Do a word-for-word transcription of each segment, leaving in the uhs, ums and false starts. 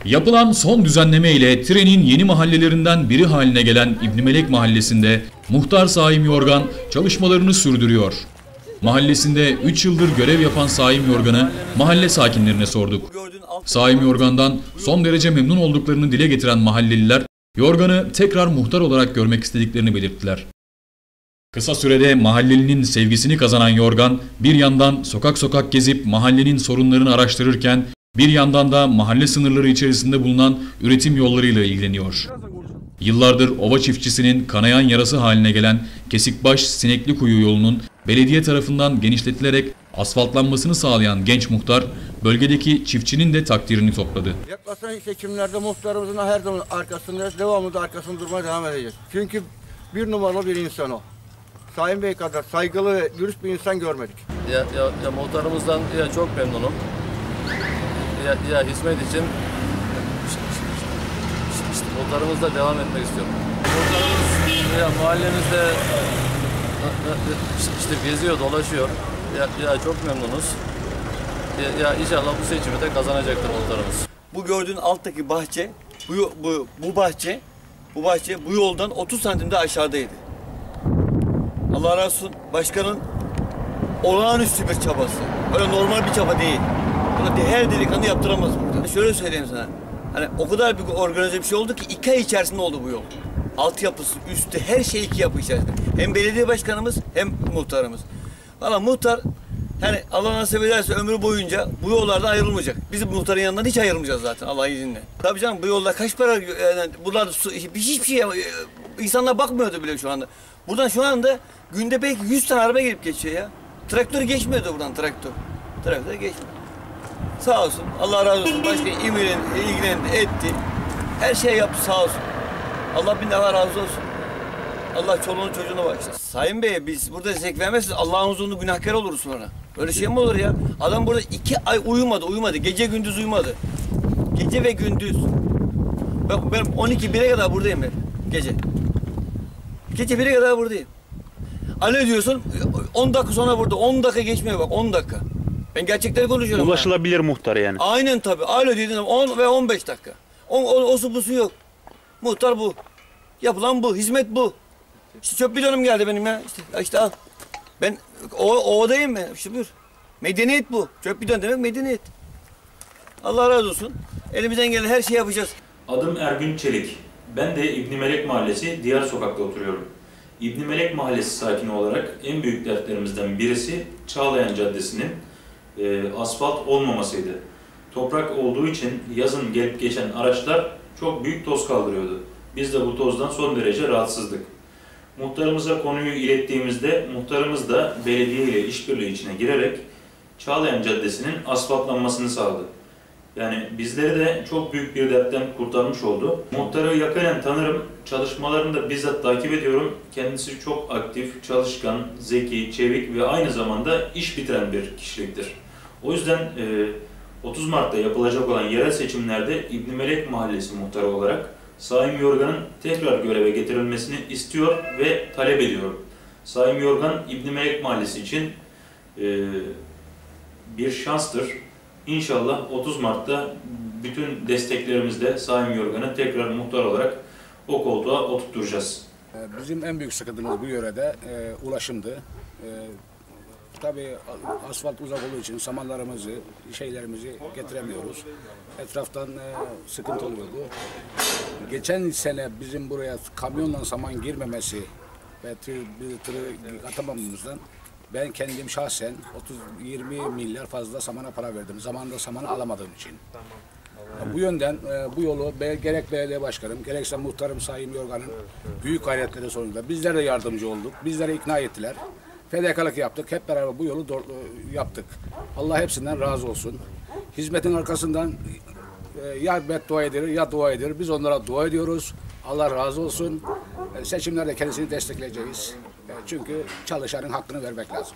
Yapılan son düzenleme ile Tire'nin yeni mahallelerinden biri haline gelen İbn Melek Mahallesi'nde muhtar Saim Yorgan çalışmalarını sürdürüyor. Mahallesinde üç yıldır görev yapan Saim Yorgan'ı mahalle sakinlerine sorduk. Saim Yorgan'dan son derece memnun olduklarını dile getiren mahalleliler, Yorgan'ı tekrar muhtar olarak görmek istediklerini belirttiler. Kısa sürede mahallelinin sevgisini kazanan Yorgan, bir yandan sokak sokak gezip mahallenin sorunlarını araştırırken, bir yandan da mahalle sınırları içerisinde bulunan üretim yollarıyla ilgileniyor. Yıllardır ova çiftçisinin kanayan yarası haline gelen Kesikbaş Sinekli Kuyu yolunun belediye tarafından genişletilerek asfaltlanmasını sağlayan genç muhtar, bölgedeki çiftçinin de takdirini topladı. Yaklaşan seçimlerde muhtarımızın her zaman arkasındayız, devamlı da arkasında durmaya devam edeceğiz. Çünkü bir numaralı bir insan o. Saim Bey kadar saygılı ve dürüst bir insan görmedik. Ya, ya, ya muhtarımızdan ya çok memnunum. Ya, ya hizmet için işte muhtarımızla devam etmek istiyorum. Muhtarımız ya mahallemizde işte geziyor, dolaşıyor. Ya, ya çok memnunuz. Ya, ya inşallah bu seçimi de kazanacaktır muhtarımız. Bu gördüğün alttaki bahçe, bu bu bu bahçe, bu bahçe bu yoldan otuz santimde aşağıdaydı. Allah razı olsun başkanın olağanüstü bir çabası. Öyle normal bir çaba değil. Bunu her delikanlı yaptıramaz burada. Şöyle söyleyeyim sana. Hani o kadar bir organize bir şey oldu ki iki ay içerisinde oldu bu yol. Altyapısı, üstü, her şey iki yapı içerisinde. Hem belediye başkanımız hem muhtarımız. Valla muhtar hani Allah nasip ederse ömrü boyunca bu yollardan ayrılmayacak. Biz muhtarın yanından hiç ayrılmayacağız zaten Allah'ın izniyle. Tabii canım bu yolda kaç para yani buralarda su, hiçbir şey insanlar bakmıyordu bile şu anda. Buradan şu anda günde belki yüz tane araba gelip geçiyor ya. Traktör geçmiyordu buradan traktör. Traktör geçmiyor. Sağ olsun. Allah razı olsun. Başka İmil'in ilgilendi, etti. Her şey yaptı sağ olsun. Allah bin defa razı olsun. Allah çoluğunu çocuğunu bağışlasın. Sayın Bey biz burada destek vermezseniz Allah'ın huzurunda günahkar oluruz sonra. Öyle şey mi olur ya? Adam burada iki ay uyumadı, uyumadı. Gece gündüz uyumadı. Gece ve gündüz. Ben, ben on iki bire kadar buradayım ben. Gece. Gece bire kadar buradayım. Alo diyorsun, on dakika sonra burada. on dakika geçmiyor bak, on dakika. Ben gerçekten konuşuyorum. Ulaşılabilir yani. Muhtar yani. Aynen tabii. Alo dediğin on ve on beş dakika. on, on, osu busu yok. Muhtar bu. Yapılan bu, hizmet bu. İşte çöp bidonum geldi benim ya. İşte, işte al. Ben o, ovadayım ben. İşte buyur. Medeniyet bu. Çöp bidon demek medeniyet. Allah razı olsun. Elimizden gelen her şeyi yapacağız. Adım Ergün Çelik. Ben de İbn Melek Mahallesi Diyar Sokak'ta oturuyorum. İbn Melek Mahallesi sakini olarak en büyük dertlerimizden birisi Çağlayan Caddesi'nin e, asfalt olmamasıydı. Toprak olduğu için yazın gelip geçen araçlar çok büyük toz kaldırıyordu. Biz de bu tozdan son derece rahatsızdık. Muhtarımıza konuyu ilettiğimizde muhtarımız da belediye ile işbirliği içine girerek Çağlayan Caddesi'nin asfaltlanmasını sağladı. Yani bizleri de çok büyük bir dertten kurtarmış oldu. Muhtarı yakinen tanırım, çalışmalarını da bizzat takip ediyorum. Kendisi çok aktif, çalışkan, zeki, çevik ve aynı zamanda iş bitiren bir kişiliktir. O yüzden otuz Mart'ta yapılacak olan yerel seçimlerde İbn Melek Mahallesi muhtarı olarak Saim Yorgan'ın tekrar göreve getirilmesini istiyor ve talep ediyor. Saim Yorgan, İbn Melek Mahallesi için bir şanstır. İnşallah otuz Mart'ta bütün desteklerimizle Saim Yorgan'ı tekrar muhtar olarak o koltuğa oturtturacağız. Bizim en büyük sıkıntımız bu yörede e, ulaşımdı. E, tabii asfalt uzak olduğu için samanlarımızı, şeylerimizi getiremiyoruz. Etraftan e, sıkıntı oluyordu. Geçen sene bizim buraya kamyonla saman girmemesi ve tır, bir tırı atamamamızdan ben kendim şahsen otuz yirmi milyar fazla samana para verdim. Zamanında samanı alamadığım için. Tamam. Bu yönden e, bu yolu gerek belediye başkanım, gerekse muhtarım Saim Yorgan'ın büyük gayretleri sonunda bizler de yardımcı olduk. Bizleri ikna ettiler. Fedakarlık yaptık. Hep beraber bu yolu yaptık. Allah hepsinden razı olsun. Hizmetin arkasından e, ya beddua edilir ya dua edilir. Biz onlara dua ediyoruz. Allah razı olsun. E, seçimlerde kendisini destekleyeceğiz. E, çünkü çalışanın hakkını vermek lazım.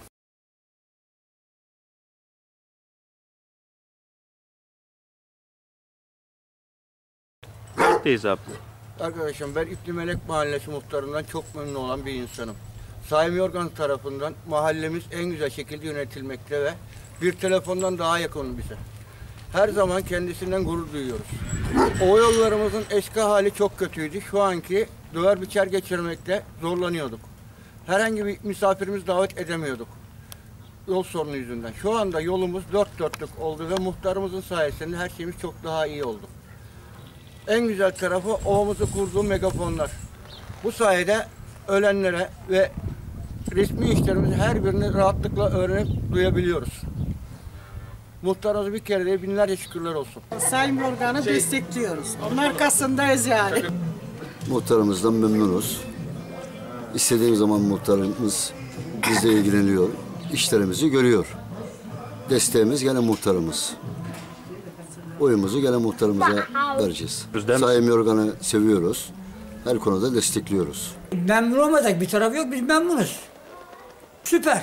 Neredeyiz abi? Arkadaşım ben İbn Melek Mahallesi muhtarından çok memnun olan bir insanım. Saim Yorgan tarafından mahallemiz en güzel şekilde yönetilmekte ve bir telefondan daha yakın bize. Her zaman kendisinden gurur duyuyoruz. O yollarımızın eski hali çok kötüydü. Şu anki döver biçer geçirmekte zorlanıyorduk. Herhangi bir misafirimiz davet edemiyorduk. Yol sorunu yüzünden. Şu anda yolumuz dört dörtlük oldu ve muhtarımızın sayesinde her şeyimiz çok daha iyi oldu. En güzel tarafı ovamızı kurduğu megafonlar. Bu sayede ölenlere ve resmi işlerimizi her birini rahatlıkla öğrenip duyabiliyoruz. Muhtarımıza bir kere de binlerce şükürler olsun. Sayın Yorgan'ı destekliyoruz. Onun arkasındayız yani. Muhtarımızdan memnunuz. İstediğim zaman muhtarımız bizle ilgileniyor. İşlerimizi görüyor. Desteğimiz gene muhtarımız. Oyumuzu gene muhtarımıza vereceğiz. Sayın Yorgan'ı seviyoruz. Her konuda destekliyoruz. Memnun olmadık bir taraf yok, biz memnunuz. Süper.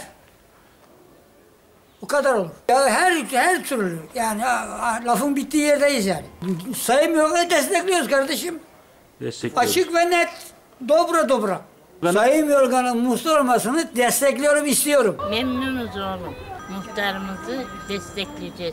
Bu kadar olur. Ya her her türlü yani lafın bittiği yerdeyiz yani. Sayın Yorgan'ı destekliyoruz kardeşim. Açık ve net. Dobra dobra. Sayın Yorgan'ın muhtar olmasını destekliyorum, istiyorum. Memnunuz oğlum. Muhtarımızı destekleyeceğiz.